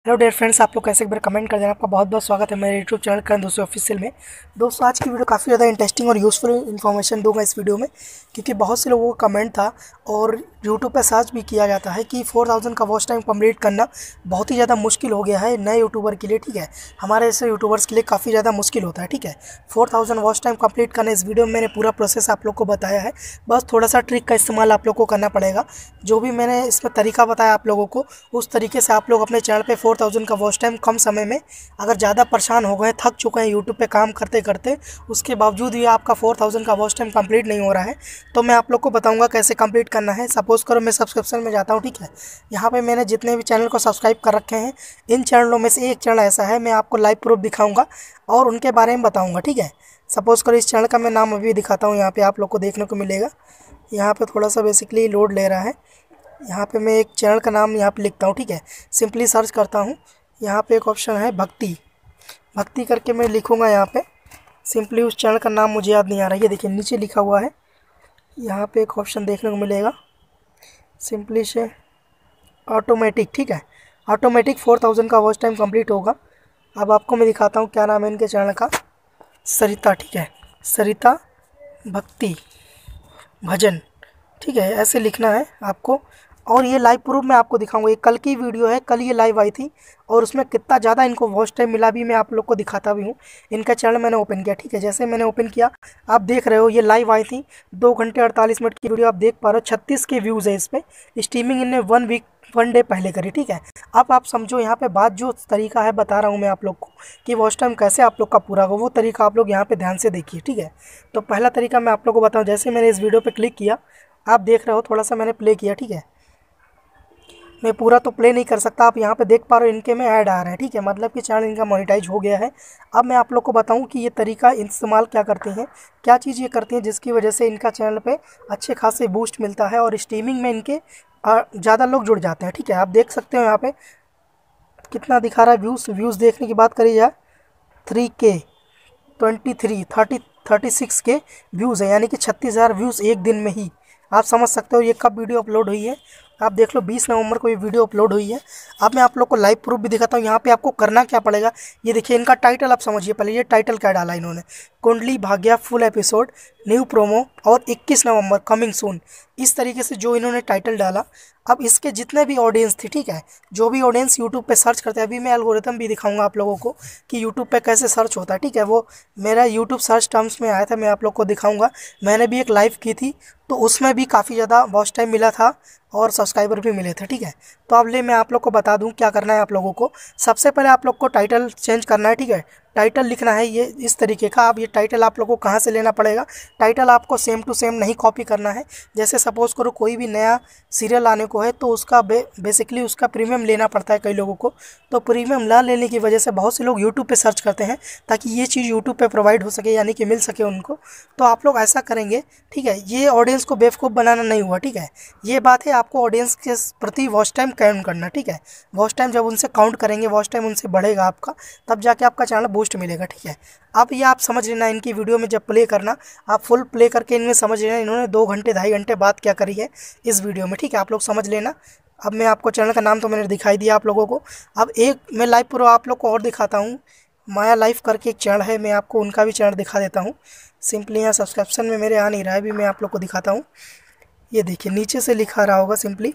Hello dear friends, आप लोग कैसे एक बार कमेंट कर देना। आपका बहुत बहुत स्वागत है मेरे यूट्यूब चैनल करण दोस्तों ऑफिशियल में। दोस्तों, आज की वीडियो काफ़ी ज़्यादा इंटरेस्टिंग और यूज़फुल इन्फॉर्मेशन दूंगा इस वीडियो में, क्योंकि बहुत से लोगों का कमेंट था और यूट्यूब पे सर्च भी किया जाता है कि 4000 का वॉच टाइम कंप्लीट करना बहुत ही ज़्यादा मुश्किल हो गया है नए यूट्यूबर के लिए। ठीक है, हमारे ऐसे यूट्यूबर्स के लिए काफ़ी ज़्यादा मुश्किल होता है। ठीक है, 4000 वॉच टाइम कंप्लीट करना, इस वीडियो में मैंने पूरा प्रोसेस आप लोग को बताया है। बस थोड़ा सा ट्रिक का इस्तेमाल आप लोग को करना पड़ेगा। जो भी मैंने इसमें तरीका बताया आप लोगों को, उस तरीके से आप लोग अपने चैनल पे 4000 का वॉच टाइम कम समय में, अगर ज़्यादा परेशान हो गए, थक चुके हैं यूट्यूब पे काम करते करते, उसके बावजूद भी आपका 4000 का वॉच टाइम कंप्लीट नहीं हो रहा है, तो मैं आप लोग को बताऊंगा कैसे कंप्लीट करना है। सपोज़ करो मैं सब्सक्रिप्शन में जाता हूँ। ठीक है, यहाँ पे मैंने जितने भी चैनल को सब्सक्राइब कर रखे हैं, इन चैनलों में से एक चैनल ऐसा है, मैं आपको लाइव प्रूफ दिखाऊँगा और उनके बारे में बताऊँगा। ठीक है, सपोज़ करो इस चैनल का मैं नाम अभी दिखाता हूँ, यहाँ पर आप लोग को देखने को मिलेगा। यहाँ पर थोड़ा सा बेसिकली लोड ले रहा है। यहाँ पे मैं एक चैनल का नाम यहाँ पे लिखता हूँ। ठीक है, सिंपली सर्च करता हूँ। यहाँ पे एक ऑप्शन है भक्ति, भक्ति करके मैं लिखूँगा यहाँ पे। सिंपली उस चैनल का नाम मुझे याद नहीं आ रहा है, ये देखिए नीचे लिखा हुआ है। यहाँ पे एक ऑप्शन देखने को मिलेगा, सिंपली से ऑटोमेटिक। ठीक है, ऑटोमेटिक 4000 का वॉच टाइम कंप्लीट होगा। अब आपको मैं दिखाता हूँ क्या नाम है इनके चैनल का, सरिता। ठीक है, सरिता भक्ति भजन। ठीक है, ऐसे लिखना है आपको। और ये लाइव प्रूफ मैं आपको दिखाऊंगा, ये कल की वीडियो है, कल ये लाइव आई थी और उसमें कितना ज़्यादा इनको वॉच टाइम मिला भी मैं आप लोग को दिखाता भी हूँ। इनका चैनल मैंने ओपन किया। ठीक है, जैसे मैंने ओपन किया, आप देख रहे हो ये लाइव आई थी, 2 घंटे 48 मिनट की वीडियो आप देख पा रहे हो। 36 के व्यूज़ है इस पर। स्ट्रीमिंग इनने 1 डे पहले करी। ठीक है, अब आप समझो यहाँ पे बात, जो तरीका है बता रहा हूँ मैं आप लोग को कि वॉच टाइम कैसे आप लोग का पूरा हो, वो तरीका आप लोग यहाँ पे ध्यान से देखिए। ठीक है, तो पहला तरीका मैं आप लोग को बताऊँ। जैसे मैंने इस वीडियो पे क्लिक किया, आप देख रहे हो थोड़ा सा मैंने प्ले किया। ठीक है, मैं पूरा तो प्ले नहीं कर सकता, आप यहाँ पे देख पा रहे हो इनके में ऐड आ रहा है। ठीक है, मतलब कि चैनल इनका मोनेटाइज हो गया है। अब मैं आप लोग को बताऊँ कि ये तरीका इस्तेमाल क्या करते हैं, क्या चीज़ ये करती हैं जिसकी वजह से इनका चैनल पे अच्छे खासे बूस्ट मिलता है और स्ट्रीमिंग में इनके ज़्यादा लोग जुड़ जाते हैं। ठीक है, आप देख सकते हो यहाँ पे कितना दिखा रहा है व्यूज़ देखने की बात करी जाए, 3K 36 के व्यूज़ है, यानी कि 36,000 व्यूज़ एक दिन में ही। आप समझ सकते हो ये कब वीडियो अपलोड हुई है। आप देख लो 20 नवंबर को ये वीडियो अपलोड हुई है। अब मैं आप लोग को लाइव प्रूफ भी दिखाता हूँ। यहाँ पे आपको करना क्या पड़ेगा, ये देखिए इनका टाइटल आप समझिए पहले। ये टाइटल क्या डाला इन्होंने, Kundali Bhagya full episode new promo और 21 नवंबर कमिंग सून। इस तरीके से जो इन्होंने टाइटल डाला, अब इसके जितने भी ऑडियंस थी, ठीक है, जो भी ऑडियंस यूट्यूब पे सर्च करते हैं, अभी मैं एल्गोरिथम भी दिखाऊंगा आप लोगों को कि यूट्यूब पे कैसे सर्च होता है। ठीक है, वो मेरा यूट्यूब सर्च टर्म्स में आया था, मैं आप लोग को दिखाऊंगा। मैंने भी एक लाइव की थी, तो उसमें भी काफ़ी ज़्यादा वॉच टाइम मिला था और सब्सक्राइबर भी मिले थे। ठीक है, तो अब मैं आप लोग को बता दूं क्या करना है आप लोगों को। सबसे पहले आप लोग को टाइटल चेंज करना है। ठीक है, टाइटल लिखना है ये इस तरीके का। अब ये टाइटल आप लोग को कहाँ से लेना पड़ेगा, टाइटल आपको सेम टू सेम नहीं कॉपी करना है। जैसे सपोज़ करो कोई भी नया सीरियल आने को है, तो उसका बेसिकली उसका प्रीमियम लेना पड़ता है कई लोगों को। तो प्रीमियम ना लेने की वजह से बहुत से लोग यूट्यूब पे सर्च करते हैं ताकि ये चीज़ यूट्यूब पे प्रोवाइड हो सके, यानी कि मिल सके उनको। तो आप लोग ऐसा करेंगे। ठीक है, ये ऑडियंस को बेवकूफ़ बनाना नहीं हुआ। ठीक है, ये बात है, आपको ऑडियंस के प्रति वॉच टाइम काउंट करना। ठीक है, वॉच टाइम जब उनसे काउंट करेंगे, वॉच टाइम उनसे बढ़ेगा आपका, तब जाके आपका चैनल बूस्ट मिलेगा। ठीक है, अब ये आप समझ लेना, इनकी वीडियो में जब प्ले करना, आप फुल प्ले करके इनमें समझ लेना इन्होंने 2 घंटे 2.5 घंटे बात क्या करी है इस वीडियो में। ठीक है, आप लोग समझ लेना। अब मैं आपको चैनल का नाम तो मैंने दिखाई दिया आप लोगों को। अब एक मैं लाइव प्रो आप लोग को और दिखाता हूँ, माया लाइफ करके एक चैनल है, मैं आपको उनका भी चैनल दिखा देता हूँ। सिंपली यहाँ सब्सक्रिप्शन में मेरे आ नहीं रहा है, भी मैं आप लोग को दिखाता हूँ। ये देखिए नीचे से लिखा रहा होगा सिंपली,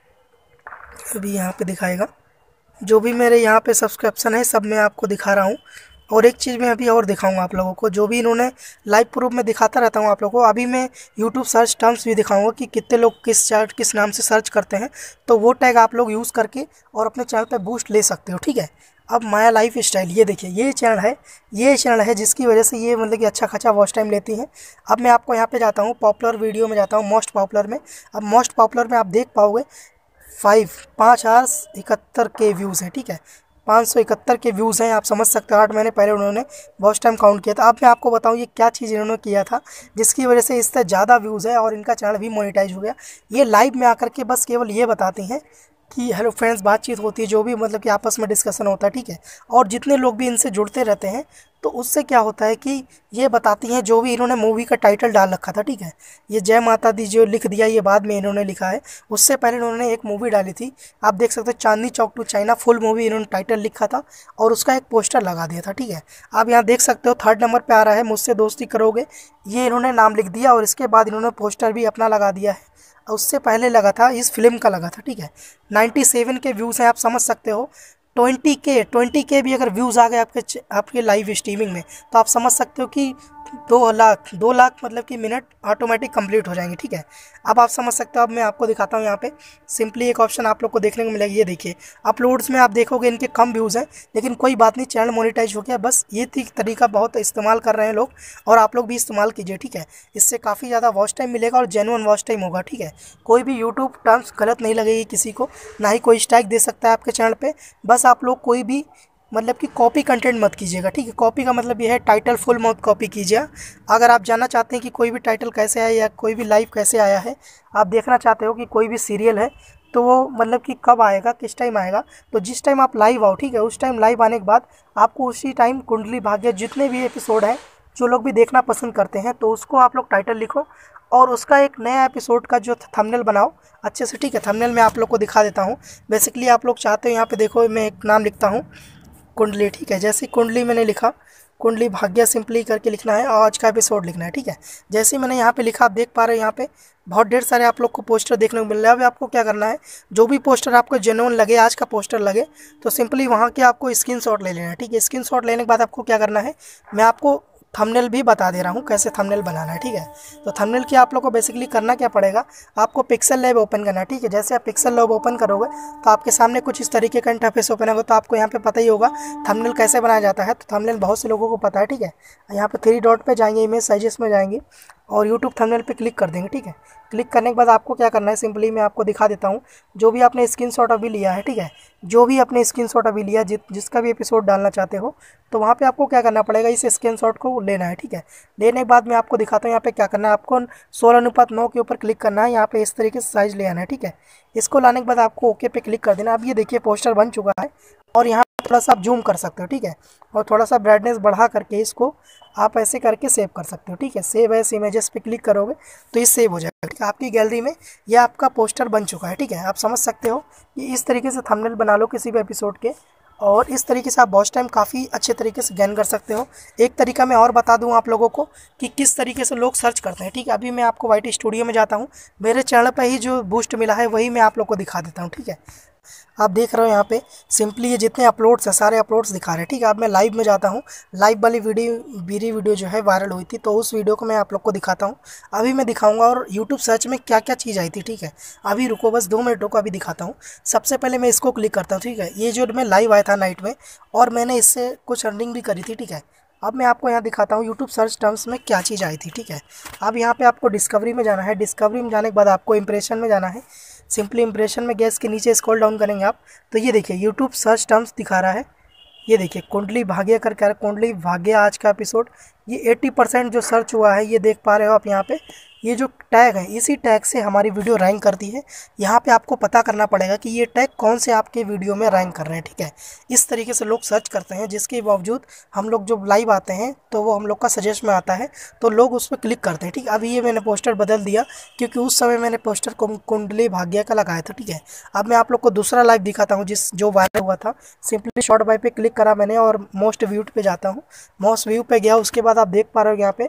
अभी यहाँ पे दिखाएगा। जो भी मेरे यहाँ पे सब्सक्रिप्शन है सब मैं आपको दिखा रहा हूँ। और एक चीज़ मैं अभी और दिखाऊंगा आप लोगों को, जो भी इन्होंने लाइव प्रूफ में दिखाता रहता हूँ आप लोगों को। अभी मैं यूट्यूब सर्च टर्म्स भी दिखाऊंगा कि कितने लोग किस नाम से सर्च करते हैं, तो वो टैग आप लोग यूज़ करके और अपने चैनल पे बूस्ट ले सकते हो। ठीक है, अब माया लाइफ स्टाइल, ये देखिए ये चैनल है जिसकी वजह से ये मतलब कि अच्छा खासा वॉच टाइम लेती है। अब मैं आपको यहाँ पे जाता हूँ, पॉपुलर वीडियो में जाता हूँ, मोस्ट पॉपुलर में। अब मोस्ट पॉपुलर में आप देख पाओगे 5,71 के व्यूज़ हैं। ठीक है, 571 के व्यूज़ हैं, आप समझ सकते हो। 8 महीने पहले उन्होंने वॉच टाइम काउंट किया था। अब मैं आपको बताऊं ये क्या चीज़ इन्होंने किया था जिसकी वजह से इससे ज़्यादा व्यूज़ है और इनका चैनल भी मोनेटाइज हो गया। ये लाइव में आकर के बस केवल ये बताती हैं कि हेलो फ्रेंड्स बातचीत होती है, जो भी मतलब कि आपस में डिस्कशन होता है, ठीक है। और जितने लोग भी इनसे जुड़ते रहते हैं तो उससे क्या होता है कि ये बताती हैं जो भी इन्होंने मूवी का टाइटल डाल रखा था, ठीक है। ये जय माता दी जो लिख दिया ये बाद में इन्होंने लिखा है, उससे पहले इन्होंने एक मूवी डाली थी, आप देख सकते हो Chandni Chowk to China, full movie इन्होंने टाइटल लिखा था और उसका एक पोस्टर लगा दिया था, ठीक है। आप यहाँ देख सकते हो 3rd नंबर पे आ रहा है मुझसे दोस्ती करोगे, ये इन्होंने नाम लिख दिया और इसके बाद इन्होंने पोस्टर भी अपना लगा दिया है। उससे पहले लगा था इस फिल्म का लगा था, ठीक है। 97 के व्यूज़ हैं, आप समझ सकते हो। 20K भी अगर व्यूज़ आ गए आपके लाइव स्ट्रीमिंग में, तो आप समझ सकते हो कि 2 लाख मतलब कि मिनट ऑटोमेटिक कंप्लीट हो जाएंगे, ठीक है। अब आप समझ सकते हो। अब मैं आपको दिखाता हूँ यहाँ पे सिंपली एक ऑप्शन आप लोग को देखने को मिलेगा, ये देखिए अपलोड्स में आप देखोगे इनके कम व्यूज़ हैं, लेकिन कोई बात नहीं, चैनल मोनेटाइज हो गया। बस ये तरीका बहुत इस्तेमाल कर रहे हैं लोग और आप लोग भी इस्तेमाल कीजिए, ठीक है। इससे काफ़ी ज़्यादा वॉच टाइम मिलेगा और जेन्युइन वॉच टाइम होगा, ठीक है। कोई भी यूट्यूब टर्म्स गलत नहीं लगेगी किसी को, ना ही कोई स्ट्राइक दे सकता है आपके चैनल पे। बस आप लोग कोई भी मतलब कि कॉपी कंटेंट मत कीजिएगा, ठीक है। कॉपी का मतलब ये है टाइटल फुल मत कॉपी कीजिए। अगर आप जानना चाहते हैं कि कोई भी टाइटल कैसे आया या कोई भी लाइव कैसे आया है, आप देखना चाहते हो कि कोई भी सीरियल है तो वो मतलब कि कब आएगा, किस टाइम आएगा, तो जिस टाइम आप लाइव आओ, ठीक है, उस टाइम लाइव आने के बाद आपको उसी टाइम कुंडली भाग्य जितने भी एपिसोड हैं जो लोग भी देखना पसंद करते हैं, तो उसको आप लोग टाइटल लिखो और उसका एक नया एपिसोड का जो थंबनेल बनाओ अच्छे से, ठीक है। थंबनेल मैं आप लोग को दिखा देता हूँ। बेसिकली आप लोग चाहते हो यहाँ पे देखो, मैं एक नाम लिखता हूँ कुंडली, ठीक है। जैसे कुंडली मैंने लिखा, कुंडली भाग्य सिंपली करके लिखना है और आज का एपिसोड लिखना है, ठीक है। जैसे ही मैंने यहाँ पे लिखा, आप देख पा रहे हो यहाँ पे बहुत ढेर सारे आप लोग को पोस्टर देखने को मिल रहा है। अभी आपको क्या करना है, जो भी पोस्टर आपको जेन्युइन लगे, आज का पोस्टर लगे, तो सिंपली वहाँ के आपको स्क्रीनशॉट ले लेना है, ठीक है। स्क्रीनशॉट लेने के बाद आपको क्या करना है, मैं आपको थंबनेल भी बता दे रहा हूँ कैसे थंबनेल बनाना है, ठीक है। तो थंबनेल की आप लोग को बेसिकली करना क्या पड़ेगा, आपको पिक्सल लैब ओपन करना है, ठीक है। जैसे आप पिक्सल लैब ओपन करोगे तो आपके सामने कुछ इस तरीके का इंटरफेस ओपन होगा। तो आपको यहाँ पे पता ही होगा थंबनेल कैसे बनाया जाता है, तो थंबनेल बहुत से लोगों को पता है, ठीक है। यहाँ पे 3 डॉट पे जाएंगे, इमेज साइजेस में जाएंगे और यूट्यूब थंबनेल पे क्लिक कर देंगे, ठीक है। क्लिक करने के बाद आपको क्या करना है, सिंपली मैं आपको दिखा देता हूँ। जो भी आपने स्क्रीनशॉट अभी लिया है, ठीक है, जो भी आपने स्क्रीनशॉट अभी लिया, जिसका भी एपिसोड डालना चाहते हो, तो वहाँ पे आपको क्या करना पड़ेगा, इस स्क्रीनशॉट को लेना है, ठीक है। लेने के बाद मैं आपको दिखाता हूँ यहाँ पे क्या करना है। आपको 16:9 के ऊपर क्लिक करना है, यहाँ पे इस तरीके से साइज ले आना है, ठीक है। इसको लाने के बाद आपको ओके पे क्लिक कर देना। अब ये देखिए पोस्टर बन चुका है और यहाँ थोड़ा सा आप जूम कर सकते हो, ठीक है, और थोड़ा सा ब्राइटनेस बढ़ा करके इसको आप ऐसे करके सेव कर सकते हो, ठीक है। सेव एज इमेजेस पे क्लिक करोगे तो ये सेव हो जाएगा, ठीक है। आपकी गैलरी में ये आपका पोस्टर बन चुका है, ठीक है। आप समझ सकते हो कि इस तरीके से थंबनेल बना लो किसी भी एपिसोड के और इस तरीके से आप वॉच टाइम काफ़ी अच्छे तरीके से गेन कर सकते हो। एक तरीका मैं और बता दूं आप लोगों को कि किस तरीके से लोग सर्च करते हैं, ठीक है। अभी मैं आपको वाइट स्टूडियो में जाता हूं, मेरे चैनल पर ही जो बूस्ट मिला है वही मैं आप लोग को दिखा देता हूं, ठीक है। आप देख रहे हो यहाँ पे सिंपली ये जितने अपलोड्स हैं सारे अपलोड्स दिखा रहे हैं, ठीक है। अब मैं लाइव में जाता हूँ, लाइव वाली वीडियो जो है वायरल हुई थी, तो उस वीडियो को मैं आप लोग को दिखाता हूँ। अभी मैं दिखाऊंगा और यूट्यूब सर्च में क्या क्या चीज़ आई थी, ठीक है। अभी रुको, बस 2 मिनट रुको, अभी दिखाता हूँ। सबसे पहले मैं इसको क्लिक करता हूँ, ठीक है। ये जो मैं लाइव आया था नाइट में और मैंने इससे कुछ अर्निंग भी करी थी, ठीक है। अब मैं आपको यहाँ दिखाता हूँ यूट्यूब सर्च टर्म्स में क्या चीज़ आई थी, ठीक है। अब यहाँ पे आपको डिस्कवरी में जाना है, डिस्कवरी में जाने के बाद आपको इंप्रेशन में जाना है। सिंपली इंप्रेशन में गैस के नीचे स्क्रॉल डाउन करेंगे आप, तो ये देखिए यूट्यूब सर्च टर्म्स दिखा रहा है। ये देखिए कुंडली भाग्य कर क्या, कुंडली भाग्य आज का एपिसोड, ये 80% जो सर्च हुआ है, ये देख पा रहे हो आप यहाँ पे। ये जो टैग है, इसी टैग से हमारी वीडियो रैंक करती है। यहाँ पे आपको पता करना पड़ेगा कि ये टैग कौन से आपके वीडियो में रैंक कर रहे हैं, ठीक है। इस तरीके से लोग सर्च करते हैं, जिसके बावजूद हम लोग जब लाइव आते हैं तो वो हम लोग का सजेस्ट में आता है, तो लोग उस पर क्लिक करते हैं, ठीक है। अभी ये मैंने पोस्टर बदल दिया क्योंकि उस समय मैंने पोस्टर कुंडली भाग्य का लगाया था, ठीक है। अब मैं आप लोग को दूसरा लाइव दिखाता हूँ जो वायरल हुआ था। सिंपली शॉर्ट बाय पे क्लिक करा मैंने और मोस्ट व्यूड पे जाता हूँ, मोस्ट व्यू पे गया। उसके बाद आप देख पा रहे हो यहाँ पे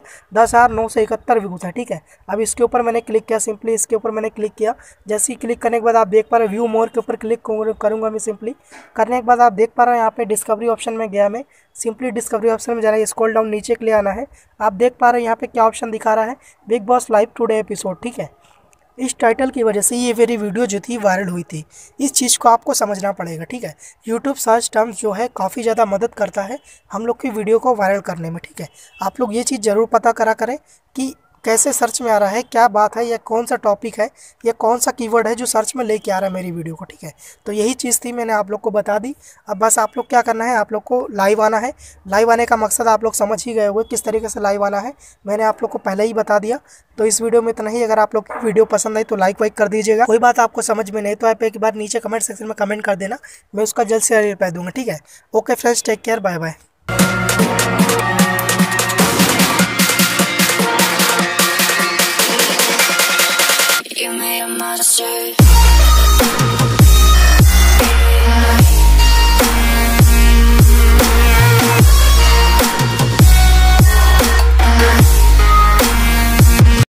10,971 व्यूज़ है, ठीक है। अब इसके ऊपर मैंने क्लिक किया, सिंपली इसके ऊपर मैंने क्लिक किया। जैसे ही क्लिक करने के बाद आप देख पा रहे हो व्यू मोर के ऊपर क्लिक करूँगा मैं। सिंपली करने के बाद आप देख पा रहे हो यहाँ पे डिस्कवरी ऑप्शन में गया मैं। सिंपली डिस्कवरी ऑप्शन में जाना है, स्क्रॉल डाउन नीचे के लिए आना है। आप देख पा रहे हो यहाँ पे क्या ऑप्शन दिखा रहा है, Bigg Boss live today episode, ठीक है। इस टाइटल की वजह से ये मेरी वीडियो जो थी वायरल हुई थी। इस चीज़ को आपको समझना पड़ेगा, ठीक है। यूट्यूब सर्च टर्म्स जो है काफ़ी ज़्यादा मदद करता है हम लोग की वीडियो को वायरल करने में, ठीक है। आप लोग ये चीज़ ज़रूर पता करा करें कि कैसे सर्च में आ रहा है, क्या बात है, या कौन सा टॉपिक है, या कौन सा कीवर्ड है जो सर्च में लेके आ रहा है मेरी वीडियो को। ठीक है, तो यही चीज़ थी, मैंने आप लोग को बता दी। अब बस आप लोग क्या करना है, आप लोग को लाइव आना है। लाइव आने का मकसद आप लोग समझ ही गए होंगे किस तरीके से लाइव आना है, मैंने आप लोग को पहले ही बता दिया। तो इस वीडियो में इतना ही। अगर आप लोग की वीडियो पसंद आई तो लाइक वाइक कर दीजिएगा। कोई बात आपको समझ में नहीं तो आप एक बार नीचे कमेंट सेक्शन में कमेंट कर देना, मैं उसका जल्द से रिप्लाई दूंगा। ठीक है, okay friends, take care, bye bye. You made a monster.